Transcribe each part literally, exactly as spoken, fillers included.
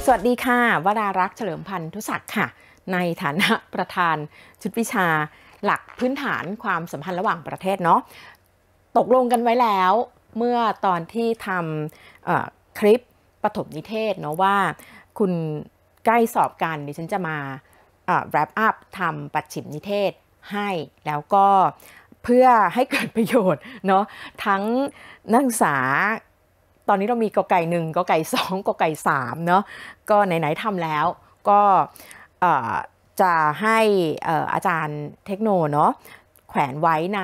สวัสดีค่ะวรารักษ์เฉลิมพันธุศักดิ์ค่ะในฐานะประธานชุดวิชาหลักพื้นฐานความสัมพันธ์ระหว่างประเทศเนาะตกลงกันไว้แล้วเมื่อตอนที่ทำคลิปปฐมนิเทศเนาะว่าคุณใกล้สอบกันดิฉันจะมา wrap up ทำปัจฉิมนิเทศให้แล้วก็เพื่อให้เกิดประโยชน์เนาะทั้งนักศึกษาตอนนี้เรามีกอไก่หนึ่งกอไก่สองกอไก่สามเนาะก็ไหนๆทำแล้วก็จะให้อาจารย์เทคโนเนาะแขวนไว้ใน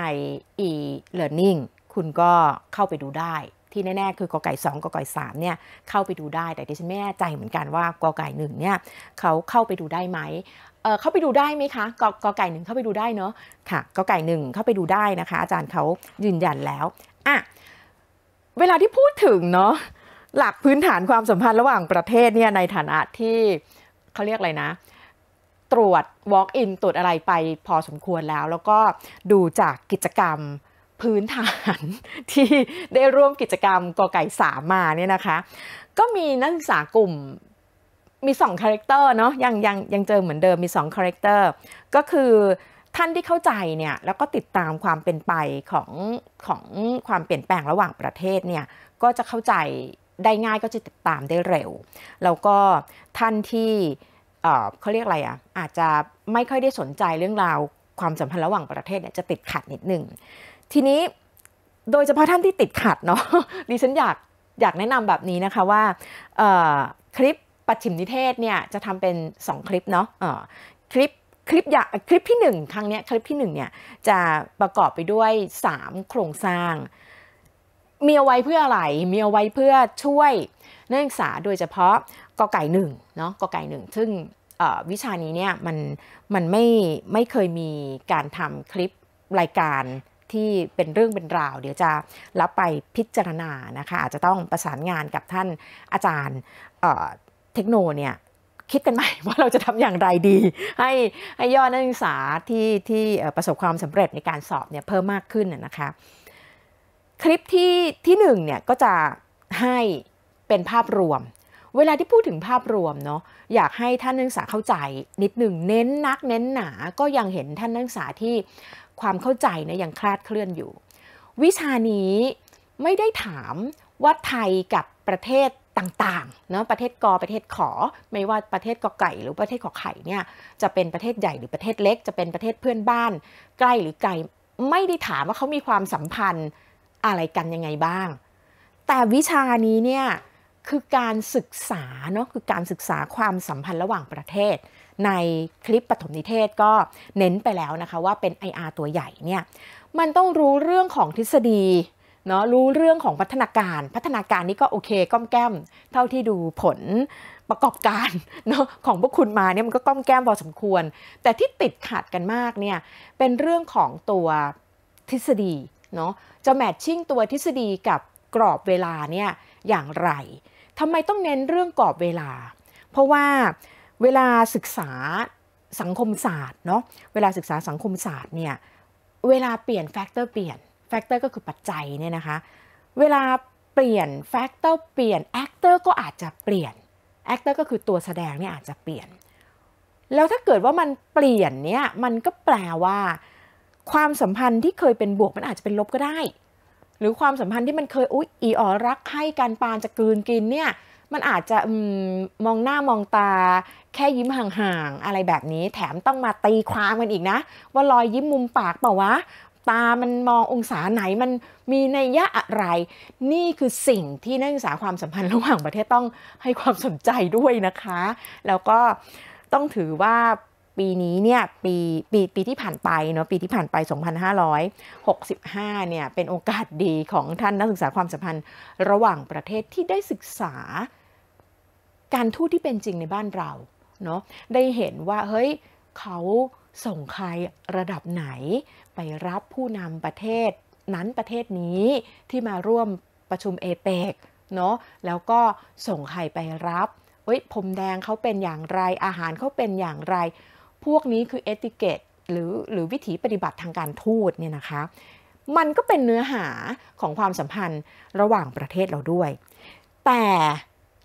e-learning คุณก็เข้าไปดูได้ที่แน่ๆคือกอไก่สองกอไก่สามเนี่ยเข้าไปดูได้แต่ดิฉันไม่แน่ใจเหมือนกันว่ากอไก่หนึ่งเนี่ยเขาเข้าไปดูได้ไหมเ, เข้าไปดูได้ไหมคะกกไก่หนึ่งเข้าไปดูได้เนาะค่ะกไก่หนึ่งเข้าไปดูได้นะคะอาจารย์เขายืนยันแล้วอ่ะเวลาที่พูดถึงเนาะหลักพื้นฐานความสัมพันธ์ระหว่างประเทศเนี่ยในฐานะที่เขาเรียกอะไรนะตรวจ walk in ตรวจอะไรไปพอสมควรแล้วแล้วก็ดูจากกิจกรรมพื้นฐานที่ได้ร่วมกิจกรรมกไก่สามมาเนี่ยนะคะก็มีนักศึกษากลุ่มมีสองคาแรคเตอร์เนาะยังยังยังเจอเหมือนเดิมมีสองคาแรคเตอร์ก็คือท่านที่เข้าใจเนี่ยแล้วก็ติดตามความเป็นไปของของความเปลี่ยนแปลงระหว่างประเทศเนี่ยก็จะเข้าใจได้ง่ายก็จะติดตามได้เร็วแล้วก็ท่านที่เอ่อเขาเรียกอะไรอ่ะอาจจะไม่ค่อยได้สนใจเรื่องราวความสัมพันธ์ระหว่างประเทศเนี่ยจะติดขัดนิดนึงทีนี้โดยเฉพาะท่านที่ติดขัดเนาะดิฉันอยากอยากแนะนำแบบนี้นะคะว่าคลิปปัจฉิมนิเทศเนี่ยจะทำเป็นสองคลิปเนาะคลิปคลิปอยากคลิปที่หนึ่งครั้งนี้คลิปที่หนึ่งเนี่ยจะประกอบไปด้วยสามโครงสร้างมีเอาไว้เพื่ออะไรมีเอาไว้เพื่อช่วยนักศึกษาโดยเฉพาะกไก่หนึ่งเนาะกไก่หนึ่งซึ่งวิชานี้เนี่ยมันมันไม่ไม่เคยมีการทำคลิปรายการที่เป็นเรื่องเป็นราวเดี๋ยวจะรับไปพิจารณานะคะอาจจะต้องประสานงานกับท่านอาจารย์เทคโนเนี่ยคิดกันใหม่ว่าเราจะทำอย่างไรดีให้ให้ยอดนักศึกษาที่ที่ประสบความสำเร็จในการสอบเนี่ยเพิ่มมากขึ้นนะคะคลิปที่ที่หนึ่งเนี่ยก็จะให้เป็นภาพรวมเวลาที่พูดถึงภาพรวมเนาะอยากให้ท่านนักศึกษาเข้าใจนิดหนึ่งเน้นนักเน้นหนาก็ยังเห็นท่านนักศึกษาที่ความเข้าใจนะยังคลาดเคลื่อนอยู่วิชานี้ไม่ได้ถามว่าไทยกับประเทศต่างๆเนาะประเทศกประเทศขอไม่ว่าประเทศกไก่หรือประเทศขอไข่เนี่ยจะเป็นประเทศใหญ่หรือประเทศเล็กจะเป็นประเทศเพื่อนบ้านใกล้หรือไกลไม่ได้ถามว่าเขามีความสัมพันธ์อะไรกันยังไงบ้างแต่วิชานี้เนี่ยคือการศึกษาเนาะคือการศึกษาความสัมพันธ์ระหว่างประเทศในคลิปปฐมนิเทศก็เน้นไปแล้วนะคะว่าเป็น ไอ อาร์ ตัวใหญ่เนี่ยมันต้องรู้เรื่องของทฤษฎีเนาะรู้เรื่องของพัฒนาการพัฒนาการนี้ก็โอเคก้อมแก้มเท่าที่ดูผลประกอบการเนาะของพวกคุณมาเนี่ยมันก็ก้อมแก้มพอสมควรแต่ที่ติดขัดกันมากเนี่ยเป็นเรื่องของตัวทฤษฎีเนาะจะแมทชิ่งตัวทฤษฎีกับกรอบเวลาเนี่ยอย่างไรทำไมต้องเน้นเรื่องกรอบเวลาเพราะว่าเวลาศึกษาสังคมศาสตร์เนาะเวลาศึกษาสังคมศาสตร์เนี่ยเวลาเปลี่ยนแฟกเตอร์เปลี่ยนแฟกเตอร์ก็คือปัจจัยเนี่ยนะคะเวลาเปลี่ยนแฟกเตอร์เปลี่ยนแอคเตอร์ก็อาจจะเปลี่ยนแอคเตอร์ก็คือตัวแสดงเนี่ยอาจจะเปลี่ยนแล้วถ้าเกิดว่ามันเปลี่ยนเนี่ยมันก็แปลว่าความสัมพันธ์ที่เคยเป็นบวกมันอาจจะเป็นลบก็ได้หรือความสัมพันธ์ที่มันเคยอุ๊ยอีอ๋อรักให้กันปานจะกลืนกินเนี่ยมันอาจจะอมมองหน้ามองตาแค่ยิ้มห่างๆอะไรแบบนี้แถมต้องมาตีความกันอีกนะว่ารอยยิ้มมุมปากเปล่าวะตามันมององศาไหนมันมีนัยยะอะไรนี่คือสิ่งที่นักศึกษาความสัมพันธ์ระหว่างประเทศต้องให้ความสนใจด้วยนะคะแล้วก็ต้องถือว่าปีนี้เนี่ยปีปีปีที่ผ่านไปเนาะปีที่ผ่านไปสองพันห้าร้อยหกสิบห้าเนี่ยเป็นโอกาสดีของท่านนักศึกษาความสัมพันธ์ระหว่างประเทศที่ได้ศึกษาการทูตที่เป็นจริงในบ้านเราเนาะได้เห็นว่าเฮ้ยเขาส่งใครระดับไหนไปรับผู้นำประเทศนั้นประเทศนี้ที่มาร่วมประชุมเอเปกเนาะแล้วก็ส่งใครไปรับเฮ้ยพรมแดงเขาเป็นอย่างไรอาหารเขาเป็นอย่างไรพวกนี้คือเอติเกตหรือหรือวิถีปฏิบัติทางการทูตเนี่ยนะคะมันก็เป็นเนื้อหาของความสัมพันธ์ระหว่างประเทศเราด้วยแต่เนาะ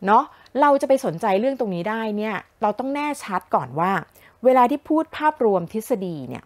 เราจะไปสนใจเรื่องตรงนี้ได้เนี่ยเราต้องแน่ชัดก่อนว่าเวลาที่พูดภาพรวมทฤษฎีเนี่ย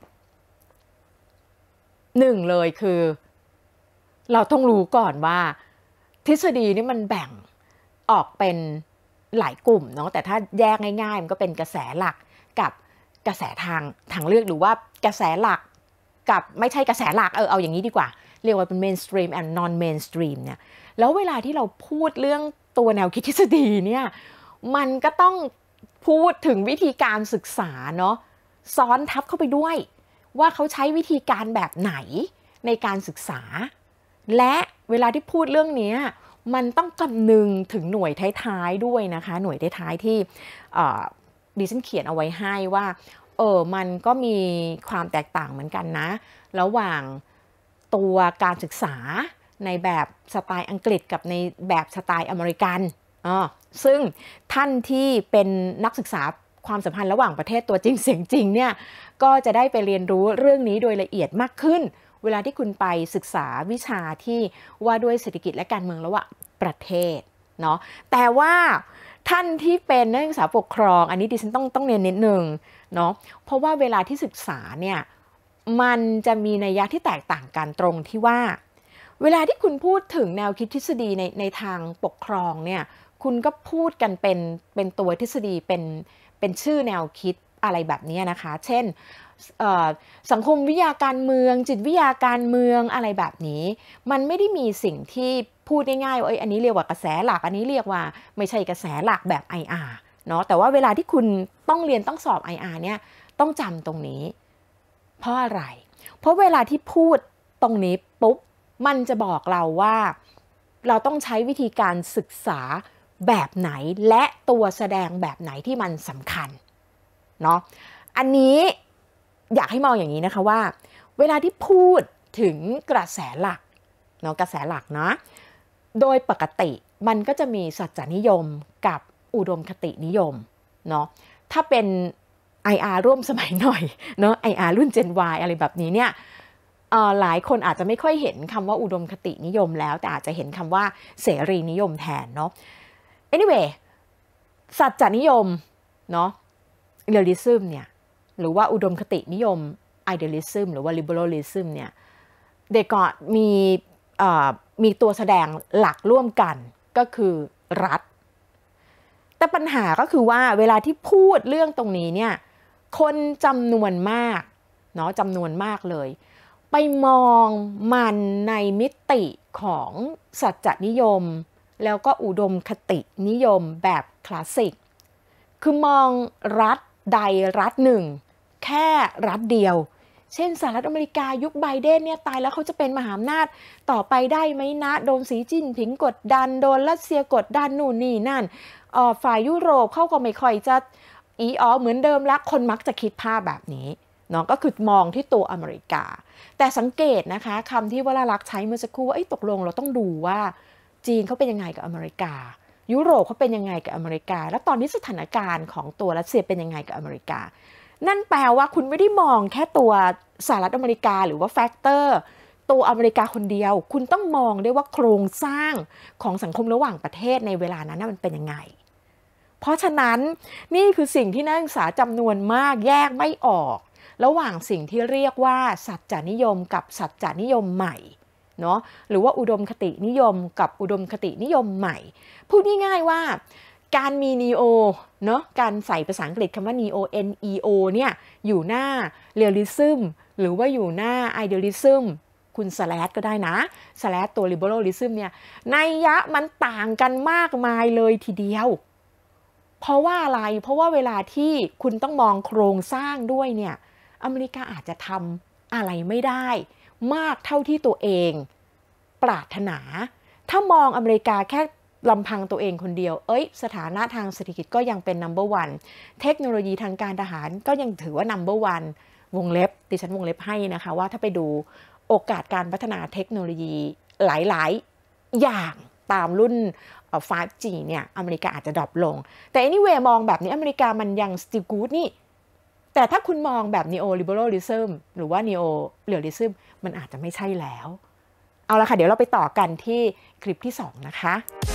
หนึ่งเลยคือเราต้องรู้ก่อนว่าทฤษฎีนี่มันแบ่งออกเป็นหลายกลุ่มเนาะแต่ถ้าแยกง่ายๆมันก็เป็นกระแสหลักกับกระแสทางทางเลือกหรือว่ากระแสหลักกับไม่ใช่กระแสหลักเออเอาอย่างนี้ดีกว่าเรียกว่าเป็น mainstream and non mainstream เนี่ยแล้วเวลาที่เราพูดเรื่องตัวแนวคิดทฤษฎีเนี่ยมันก็ต้องพูดถึงวิธีการศึกษาเนาะซ้อนทับเข้าไปด้วยว่าเขาใช้วิธีการแบบไหนในการศึกษาและเวลาที่พูดเรื่องนี้มันต้องคำนึงถึงหน่วยท้ายๆด้วยนะคะหน่วยท้ายๆที่ดิฉันเขียนเอาไว้ให้ว่าเออมันก็มีความแตกต่างเหมือนกันนะระหว่างตัวการศึกษาในแบบสไตล์อังกฤษกับในแบบสไตล์อเมริกันอ่าซึ่งท่านที่เป็นนักศึกษาความสัมพันธ์ระหว่างประเทศตัวจริงเสียงจริงเนี่ยก็จะได้ไปเรียนรู้เรื่องนี้โดยละเอียดมากขึ้นเวลาที่คุณไปศึกษาวิชาที่ว่าด้วยเศรษฐกิจและการเมืองระหว่างประเทศเนาะแต่ว่าท่านที่เป็นนักศึกษาปกครองอันนี้ดิฉันต้องต้องเรียนนิดนึงเนาะเพราะว่าเวลาที่ศึกษาเนี่ยมันจะมีนัยยะที่แตกต่างกันตรงที่ว่าเวลาที่คุณพูดถึงแนวคิดทฤษฎีในในทางปกครองเนี่ยคุณก็พูดกันเป็นเป็นตัวทฤษฎีเป็นเป็นชื่อแนวคิดอะไรแบบนี้นะคะเช่นสังคมวิทยาการเมืองจิตวิทยาการเมืองอะไรแบบนี้มันไม่ได้มีสิ่งที่พูดง่ายๆว่าเอ้ยอันนี้เรียกว่ากระแสหลักอันนี้เรียกว่าไม่ใช่กระแสหลักแบบ ไอ อาร์ เนาะแต่ว่าเวลาที่คุณต้องเรียนต้องสอบ ไอ อาร์ เนี่ยต้องจำตรงนี้เพราะอะไรเพราะเวลาที่พูดตรงนี้ปุ๊บมันจะบอกเราว่าเราต้องใช้วิธีการศึกษาแบบไหนและตัวแสดงแบบไหนที่มันสำคัญเนาะอันนี้อยากให้มองอย่างนี้นะคะว่าเวลาที่พูดถึงกระแสหลักเนาะกระแสหลักนะโดยปกติมันก็จะมีสัจจนิยมกับอุดมคตินิยมเนาะถ้าเป็น ไอ อาร์ ร่วมสมัยหน่อยเนาะ ไอ อาร์ รุ่น Gen Y อะไรแบบนี้เนี่ยหลายคนอาจจะไม่ค่อยเห็นคำว่าอุดมคตินิยมแล้วแต่อาจจะเห็นคำว่าเสรีนิยมแทนเนาะ anyway สัจจนิยมเนาะ realism เนี่ยหรือว่าอุดมคตินิยม idealism หรือว่า liberalism เนี่ยเด็กก็มีมีตัวแสดงหลักร่วมกันก็คือรัฐแต่ปัญหาก็คือว่าเวลาที่พูดเรื่องตรงนี้เนี่ยคนจำนวนมากเนาะจำนวนมากเลยไปมองมันในมิติของสัจจนิยมแล้วก็อุดมคตินิยมแบบคลาสสิกคือมองรัฐใดรัฐหนึ่งแค่รัฐเดียวเช่นสหรัฐอเมริกายุคไบเดนเนี่ยตายแล้วเขาจะเป็นมหาอำนาจต่อไปได้ไหมนะโดนสีจิ้นผิงกดดันโดนรัสเซียกดดันนู่นนี่นั่นฝ่ายยุโรปเขาก็ไม่ค่อยจะอีอ๋อเหมือนเดิมละคนมักจะคิดภาพแบบนี้เนาะก็คือมองที่ตัวอเมริกาแต่สังเกตนะคะคำที่วราลักษณ์ใช้เมื่อสักครู่ว่าตกลงเราต้องดูว่าจีนเขาเป็นยังไงกับอเมริกายุโรปเขาเป็นยังไงกับอเมริกาแล้วตอนนี้สถานการณ์ของตัวรัสเซียเป็นยังไงกับอเมริกานั่นแปลว่าคุณไม่ได้มองแค่ตัวสหรัฐอเมริกาหรือว่าแฟกเตอร์ตัวอเมริกาคนเดียวคุณต้องมองด้วยว่าโครงสร้างของสังคมระหว่างประเทศในเวลานั้นมันเป็นยังไงเพราะฉะนั้นนี่คือสิ่งที่นักศึกษาจำนวนมากแยกไม่ออกระหว่างสิ่งที่เรียกว่าสัจจนิยมกับสัจจนิยมใหม่เนาะหรือว่าอุดมคตินิยมกับอุดมคตินิยมใหม่พูดง่ายๆว่าการมี neo เนาะการใส่ภาษาอังกฤษคำว่า neo n e o เนี่ยอยู่หน้า realism หรือว่าอยู่หน้า idealism คุณสแลชก็ได้นะสแลชตัว liberalism เนี่ยนัยยะมันต่างกันมากมายเลยทีเดียวเพราะว่าอะไรเพราะว่าเวลาที่คุณต้องมองโครงสร้างด้วยเนี่ยอเมริกาอาจจะทำอะไรไม่ได้มากเท่าที่ตัวเองปรารถนาถ้ามองอเมริกาแค่ลำพังตัวเองคนเดียวเอ้ยสถานะทางเศรษฐกิจก็ยังเป็น นัมเบอร์ วัน เทคโนโลยีทางการทหารก็ยังถือว่า นัมเบอร์ วัน วงเล็บดิฉันวงเล็บให้นะคะว่าถ้าไปดูโอกาสการพัฒนาเทคโนโลยีหลายๆอย่างตามรุ่น ไฟว์ จี เนี่ยอเมริกาอาจจะดรอปลงแต่ anyway มองแบบนี้อเมริกามันยัง still good นี่แต่ถ้าคุณมองแบบ neo liberalism หรือว่า neo realism มันอาจจะไม่ใช่แล้วเอาละค่ะเดี๋ยวเราไปต่อกันที่คลิปที่สองนะคะ